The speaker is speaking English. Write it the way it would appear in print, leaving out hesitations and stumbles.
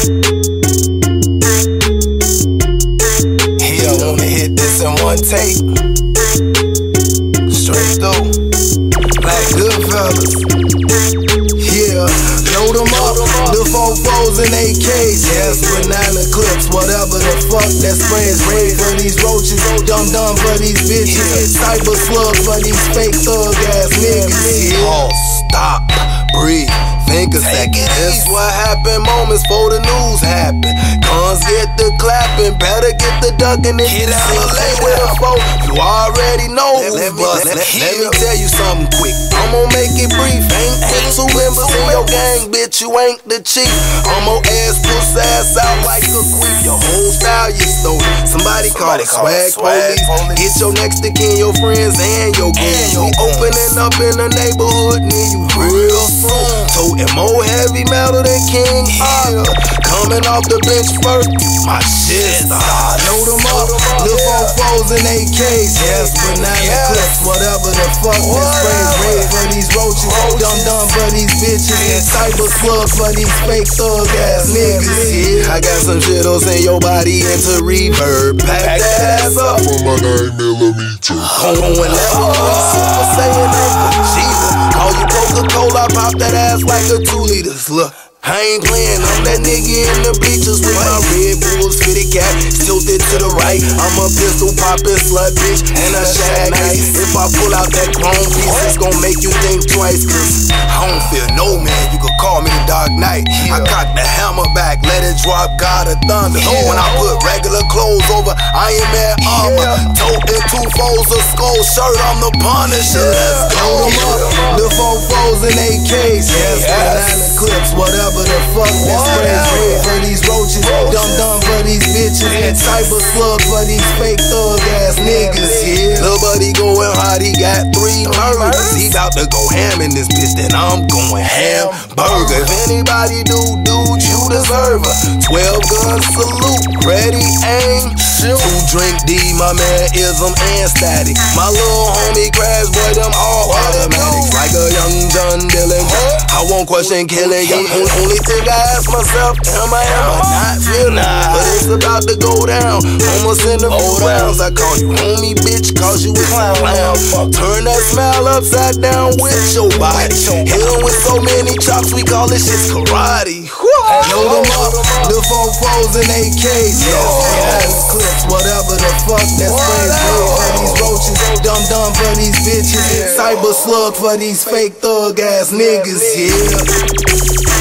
Yeah, I wanna hit this in one take. Straight through, like Goodfellas. Yeah, load them up, the 4-4s and AKs. Yes, banana clips, whatever the fuck that sprays. Red for these roaches, dumb for these bitches. Cyber slug for these fake thug ass niggas. Pause, stop, breathe, think a second. This what happened moments before the news happen. Cons get the clapping, better get the ducking if you lay with a foe. You already know who bust. Let me tell you something quick, I'ma make it brief. Ain't with 2 members in your gang, bitch, you ain't the chief. I'ma ass out like a queen. Your whole style you stole. Somebody call it swag police. Get your next to kin, your friends and your gang. We opening up in the neighborhood near you real soon. Toting more heavy metal than King Arthur. Coming off the bench first, my shit. Load them up, the 4-4s and AKs. Yes, banana clips, whatever the fuck that sprays. Red for these roaches, dumb for these bitches. Cyber slug for these fake thug ass niggas. Yeah, I got some shitos in your body into reverb. Pack that ass up for my 9mm. Going level 3 Super Saiyan Jesus. Call you Coca-Cola, pop that ass like a 2 liters. Look, I ain't playing, I'm that nigga in the bleachers with my Red Bulls fitted cap, tilted to the right. I'm a pistol poppin' slut bitch, and I shag nice. If I pull out that chrome piece, it's gon' make you think twice. Cause I don't fear no man, you could call me the Dark Knight. I cock the hammer back, let it drop, God of thunder. When I put regular clothes over Iron Man armor, toting 2 foes, a skull shirt, I'm the Punisher. Let's go. The 4-4s and AKs, yes, banana clips, whatever the fuck that sprays. Red for these roaches, dumb for these bitches. Cyber slug for these fake thug ass niggas. Yeah, little buddy going hard, he got 3 murders. He bout to go ham in this bitch, then I'm going hamburger. If anybody do, dude, you deserve her. 12 gun salute, ready, aim, shoot. 2 drink D, my man ism and static. My little homie crash, boy, them all automatics. Like a young John Dillinger, I won't question killing you. Only thing I ask myself, am I not feeling? But it's about to go down. Almost in the few rounds. I call you homie, bitch, cause you a clown. Turn that smile upside down with your body. Hit him with so many chops, we call this shit karate. Load them up, the 4-4s and AKs. Yes, clips, whatever the fuck that sprays. Red for these roaches, dumb for these bitches. Cyber slug for these fake thug ass niggas, yeah.